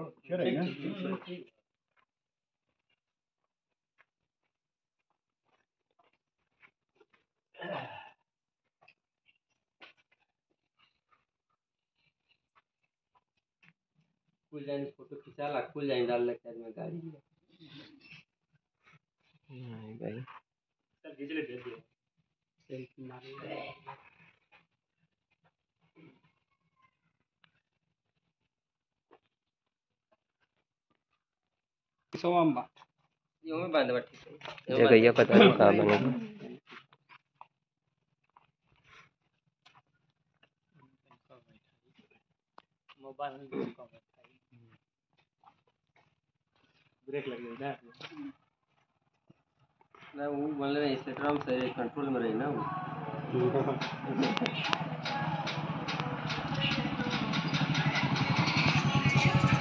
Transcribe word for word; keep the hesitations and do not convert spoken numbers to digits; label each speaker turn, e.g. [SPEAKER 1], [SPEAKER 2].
[SPEAKER 1] क्या रहेगा
[SPEAKER 2] कुल जाए फोटो खिंचा ला कुल जाए डाल लगता है मैं गाड़ी में
[SPEAKER 3] नहीं भाई
[SPEAKER 1] सर भेज ले भेज दिया सेल्फी मार ले सोमबा
[SPEAKER 2] यो में बांध बैठी
[SPEAKER 3] जगह पता नहीं कहाँ बनेगा।
[SPEAKER 1] मोबाइल में ब्रेक लग गई ना
[SPEAKER 2] ना वो बोल रहे इंस्टाग्राम से कंट्रोल में रही ना वो